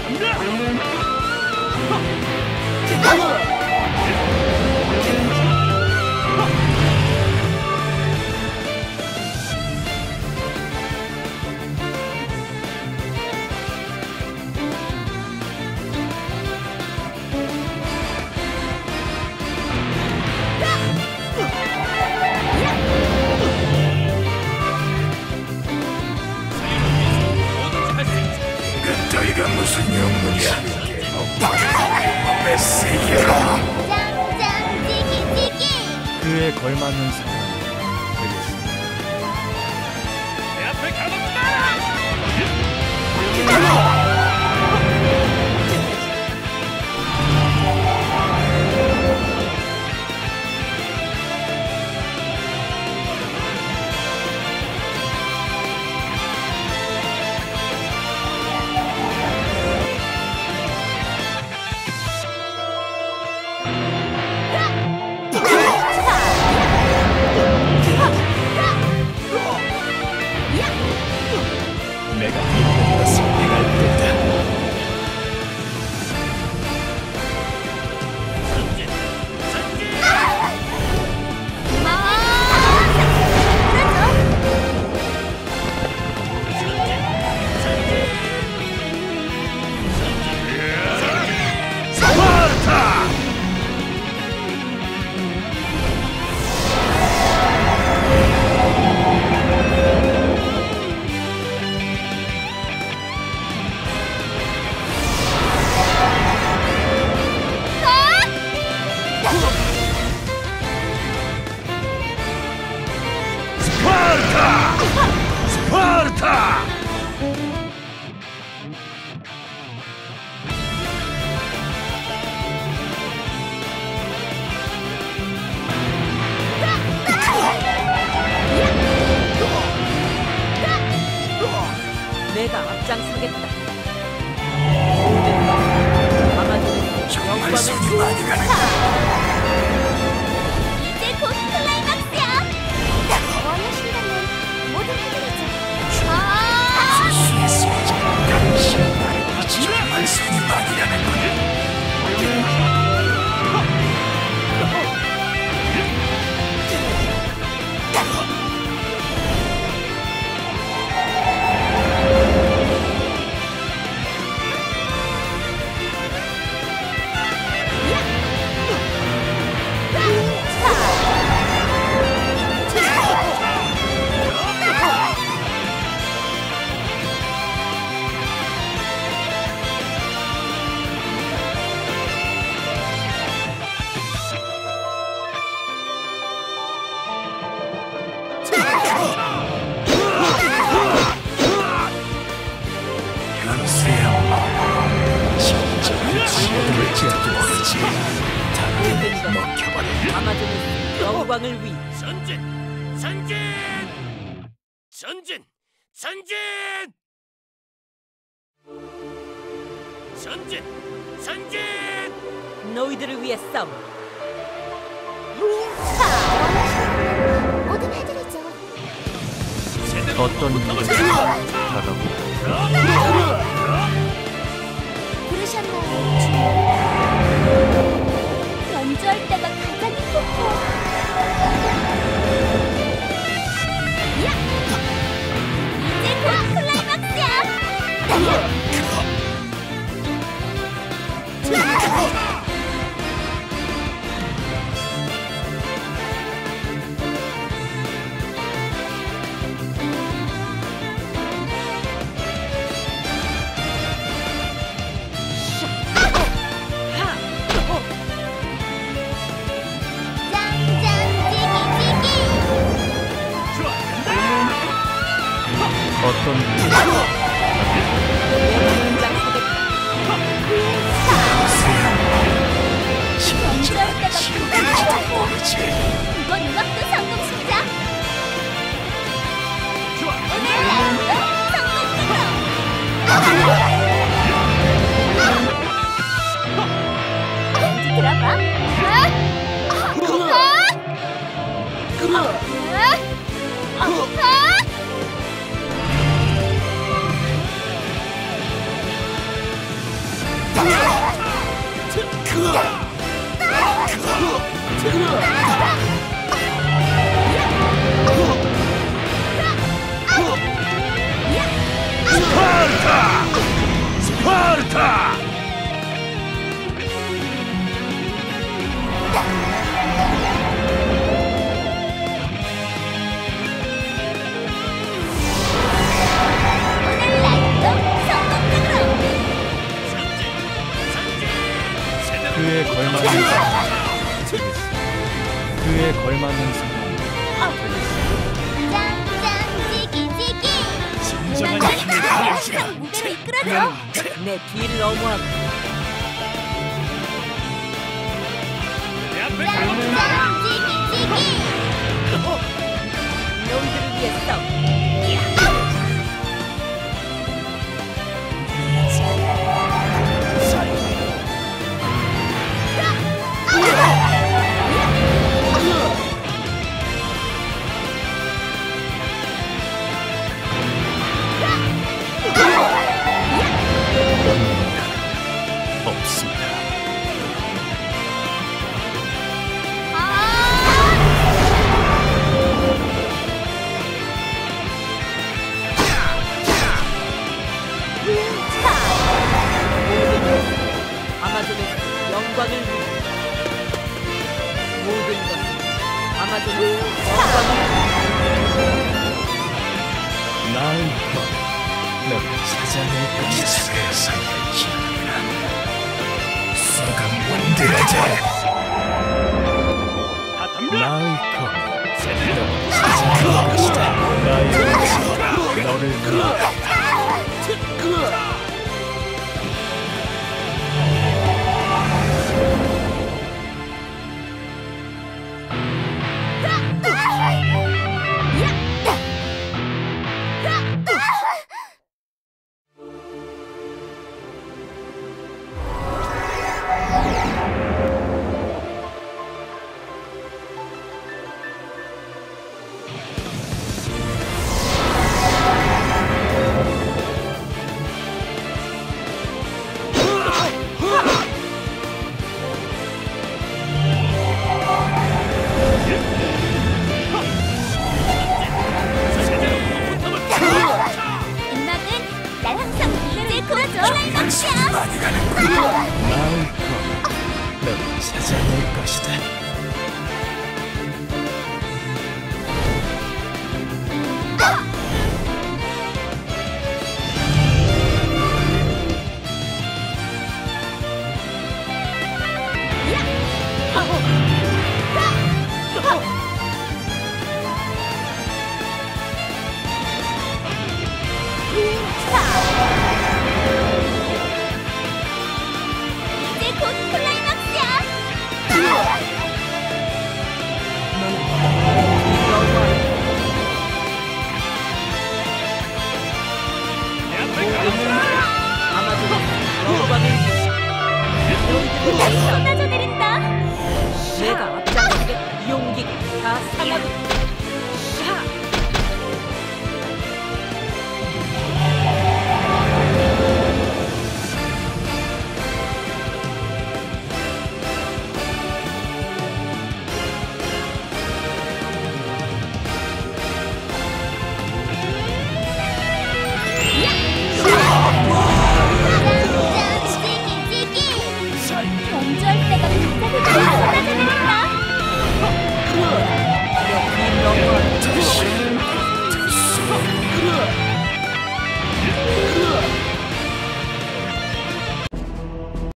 너희가 무슨 영문이야? 내 세계라. 짱짱 찌기찌기. 그에 걸맞는 사람이 되겠습니다. 내 앞에 가둬 마라! 내가 이런 것을 행할 때다. 전진! 전진! 스파르타! 스파르타! 스파르타! 내가 앞장서겠다. 모든 아마존은 정말 손이 영광을 많이 가는 이제 곧 클라이막스야. 원하신다면 모두 해드리죠. 수수했어. 당신 말이 정말 손이 많이 가는 거야. 연세야, 진짜 지혜를 지어주었지. 당연히 먹혀버려. 아마존은 영광을 위해 전진! 전진! 전진! 전진! 전진! 전진! 너희들을 위해 싸움. 모두 해드리죠. 어떤 일을 다가오고 부르셨나요? 연주할 때가 가장 행복해. 이제 곧 클라이막스야. 스파르타! 스파르타! 오늘 라이브도 성공적으로. 그에 걸맞는 사람 되겠습니다. 그에 걸맞는 사람 되겠습니다. 짱짱 지기지기. 진정한 난 힘을 가진 항상 무대를 이끌어줘. 내 뒤를 넘어하고 짱짱 지기지기. 너희들을 위해 싸움. 없습니다. 아마존의 영광을 위해 모든 것은 아마존의 영광을 위해 나의 것 너를 찾아낼 것이다. 세상의 기운이란 수강 원들에게 나의 것 너를 찾아낼 것이다. 나의 것이 너를 위해 음악은 날 항상 무대를 이끌어줘. 한숨이 많이 가는군. 나의 것 너를 찾아낼 것이다.